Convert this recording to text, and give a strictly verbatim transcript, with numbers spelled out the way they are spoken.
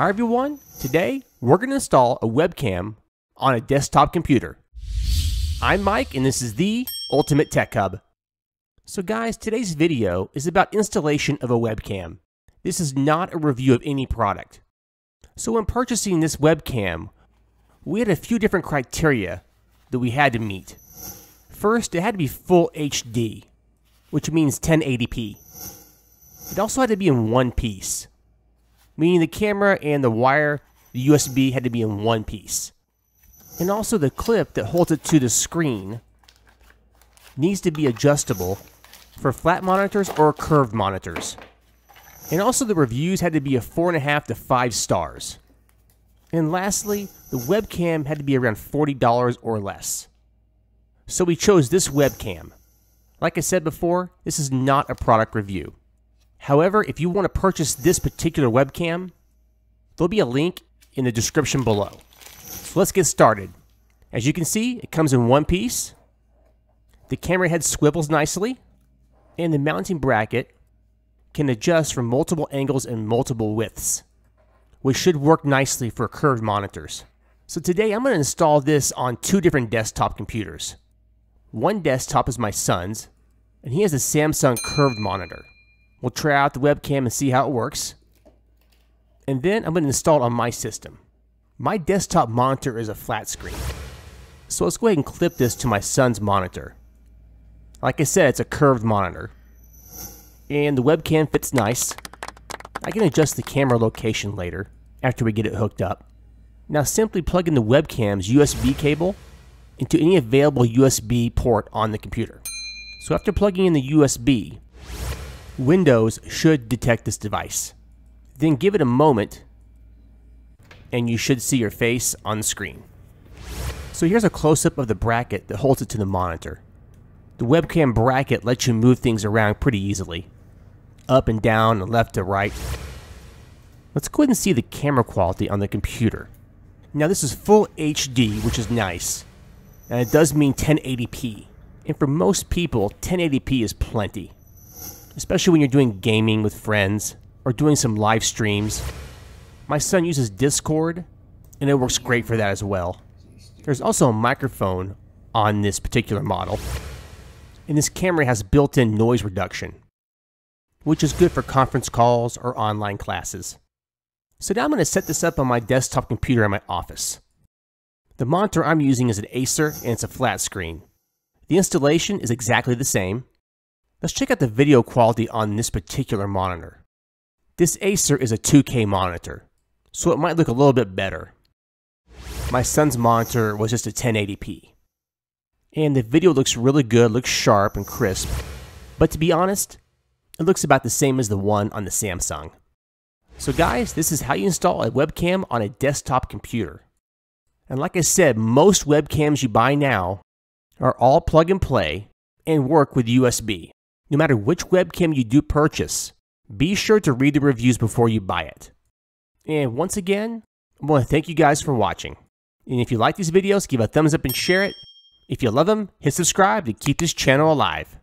Hi everyone, today we're going to install a webcam on a desktop computer. I'm Mike and this is the Ultimate Tech Hub. So guys, today's video is about installation of a webcam. This is not a review of any product. So when purchasing this webcam, we had a few different criteria that we had to meet. First, it had to be full H D, which means ten eighty p. It also had to be in one piece, meaning the camera and the wire, the U S B, had to be in one piece. And also the clip that holds it to the screen needs to be adjustable for flat monitors or curved monitors. And also the reviews had to be a four and a half to five stars. And lastly, the webcam had to be around forty dollars or less. So we chose this webcam. Like I said before, this is not a product review. However, if you want to purchase this particular webcam, there'll be a link in the description below. So let's get started. As you can see, it comes in one piece. The camera head swivels nicely, and the mounting bracket can adjust from multiple angles and multiple widths, which should work nicely for curved monitors. So today I'm going to install this on two different desktop computers. One desktop is my son's, and he has a Samsung curved monitor. We'll try out the webcam and see how it works. And then I'm going to install it on my system. My desktop monitor is a flat screen. So let's go ahead and clip this to my son's monitor. Like I said, it's a curved monitor. And the webcam fits nice. I can adjust the camera location later, after we get it hooked up. Now simply plug in the webcam's U S B cable into any available U S B port on the computer. So after plugging in the U S B, Windows should detect this device. Then give it a moment and you should see your face on the screen. So here's a close-up of the bracket that holds it to the monitor. The webcam bracket lets you move things around pretty easily, up and down and left to right. Let's go ahead and see the camera quality on the computer. Now this is full H D, which is nice, and it does mean ten eighty p. And for most people, ten eighty p is plenty, especially when you're doing gaming with friends or doing some live streams. My son uses Discord, and it works great for that as well. There's also a microphone on this particular model, and this camera has built-in noise reduction, which is good for conference calls or online classes. So now I'm going to set this up on my desktop computer in my office. The monitor I'm using is an Acer, and it's a flat screen. The installation is exactly the same. Let's check out the video quality on this particular monitor. This Acer is a two K monitor, so it might look a little bit better. My son's monitor was just a ten eighty p. And the video looks really good, looks sharp and crisp. But to be honest, it looks about the same as the one on the Samsung. So guys, this is how you install a webcam on a desktop computer. And like I said, most webcams you buy now are all plug and play and work with U S B. No matter which webcam you do purchase, be sure to read the reviews before you buy it. And once again, I want to thank you guys for watching. And if you like these videos, give a thumbs up and share it. If you love them, hit subscribe to keep this channel alive.